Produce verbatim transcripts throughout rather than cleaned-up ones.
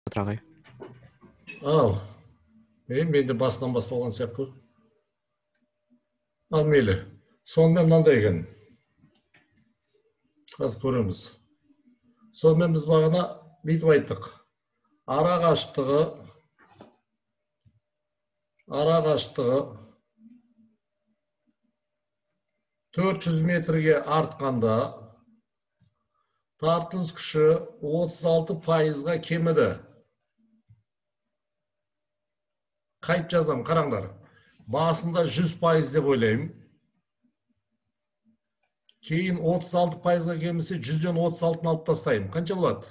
ағай. Ал, мен де басынан басталған сияқты. Ал мейлі, сонымен мынандай екен. Қазір көреміз. Сонымен біз бағана бүйтіп айттық. Ара қашықтығы, ара қашықтығы төрт жүз метрге артқанда тартылыс күші отыз алты пайызға кеміді. Қайт жазам, қараңдар. Басында жүз пайыз деп ойлайым. Кейін отыз алты пайызға кемісе жүзден отыз алтыны алып тастайым. Қанша болады?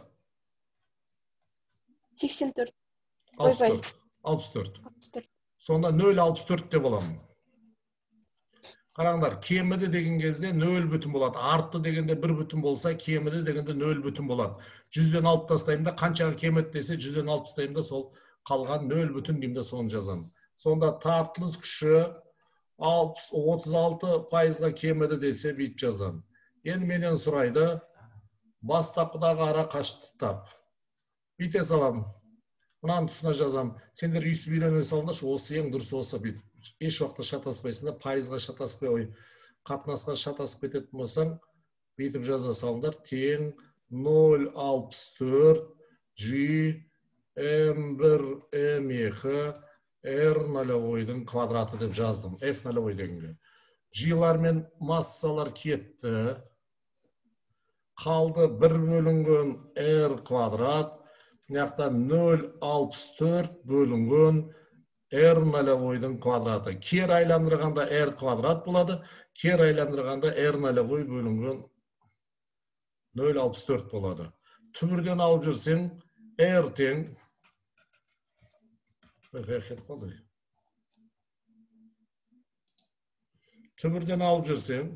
сексен төрт. алпыс төрт. Сонда нөл алпыс төрт деп боламын. Қараңдар, кеміді деген кезде нөл бүтін болады. Артты дегенде бір бүтін болса, кеміді дегенде нөл бүтін болады. жүзден алып тастайым да, қаншаға кемеді десе, жүзден алып тастайым да, сол қалған нөл бүтін деймін, соны жазамын. Сонда тартылыс күші отыз алты пайызға кеміді десе, бүйтіп жазамын. Енді менен сұрайды, бастапқыдағы ара қашықтықты тап. Бүйте салам. Мынаны тұсына жазам. Сендер үйсіп үйрене салыңдаршы, осы ең дұрыс осы бүйтіп. Еш уақытта шатаспайсыңдар, пайызға шатаспай ой, қатынасқа шатасып кететін болсаң, бүйтіп жаза салыңдар. Тең нөл алпыс төрт G М бір М екі R нолевойдың квадраты деп жаздым. F нолевой дегенге. G-лар мен массалар кетті. Қалды бір бөлінген R квадрат. Мынақта нөл алпыс төрт бөлінген R нолевойдың квадраты. Кер айландырғанда R квадрат болады. Кер айландырғанда R нолевой бөлінген нөл алпыс төрт болады. Түбірден алып жүрсең, R тең. Түбірден алып жүрсең,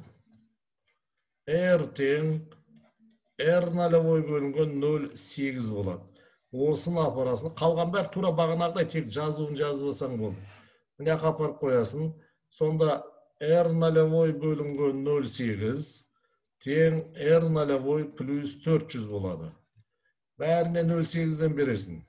R тең R нолевой бөлінген нөл сегіз болады. Осыны апарасын. Қалған бәр тура бағанағыдай тек жазуын жазып алсаң болды. Мына апарып қоясын. Сонда R нолевой бөлінген нөл сегіз тең R нолевой плюс төрт жүз болады. Бәріне нөл сегізден бересің.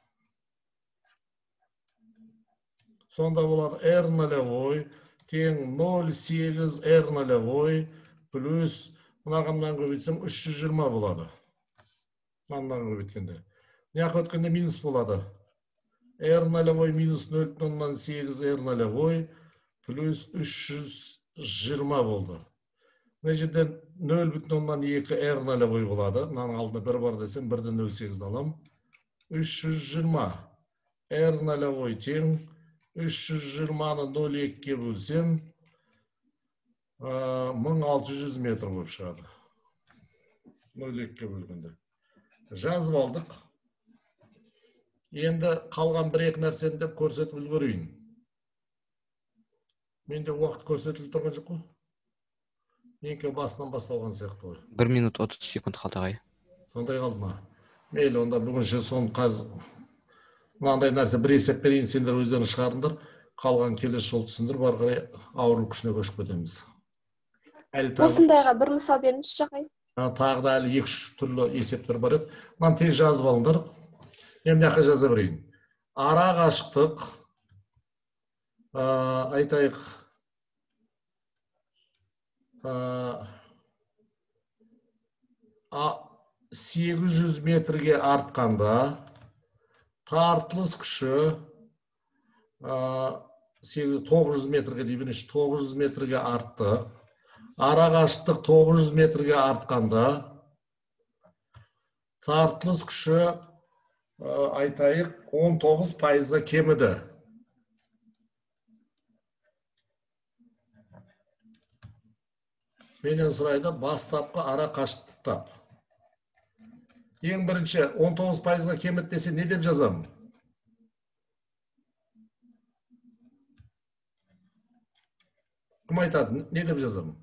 Сонда болады R нолевой тең нөл сегіз R нолевой плюс мынағымнан көбейтсем үш жүз жиырма болады. Мынағымнан көбейткенде. Мынаяққа өткенде минус болады. R нолевой минус нөл бүтін оннан сегіз R нолевой плюс үш жүз жиырма болды. Мына жерден нөл бүтін оннан екі R нолевой болады. Мынаның алдында бір бар десем, бірді нөл сегіз алам. үш жүз жиырма R нолевой тең үш жүз жиырманы нөл екіге бөлсем, мың алты жүз метр болып шығады. нөл екіге бөлгенде. Жазып алдық. Енді қалған бір-екі нәрсені деп көрсетіп үлгерейін. Менде уақыт көрсетіліп тұрған жоқ қой. Менікі басынан басталған сияқты ғой. бір минут отыз секунд қалды ағай. Сондай қалды ма? Мейлі, онда бүгінше соны қаз мынандай нәрсе бір есеп берейін, сендер өздерін шығарыңдар. Қалған келесі жол түсіндір, бар қарай ауырлық күшіне көшіп кетеміз. Осындайға бір мысал беріңізші ағай. Тағы да әлі екі-үш түрлі есептер бар еді. Мынаны тез жазып алыңдар. Мен мына жаққа жаза берейін. Ара қашықтық айтайық сегіз жүз метрге артқанда тартылыс күші тоғыз жүз метрге деймін, тоғыз жүз метрге артты. Ара қашықтық тоғыз жүз метрге артқанда тартылыс күші айтайық он тоғыз пайызға кеміді. Менен сұрайды, бастапқы ара қашықтықты тап. Ең бірінші он тоғыз пайызға кеміді десе не деп жазамын? Кім айтады? Не деп жазамын?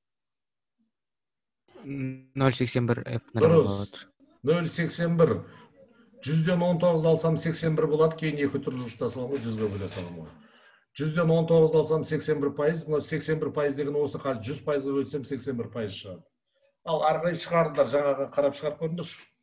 нөл сексен бір F болады. нөл сексен бір. жүзден он тоғыз алсам сексен бір болады, кейін екі түрлі ұшта саламын, жүзге бөле саламын. жүзден он тоғыз алсам сексен бір пайыз, сексен бір пайыз деген осы жүз пайызға бөлсем сексен бір пайыз шығады. Ал ары қарай шығарыңдар, жаңаға қарап шығарып көріңдерші.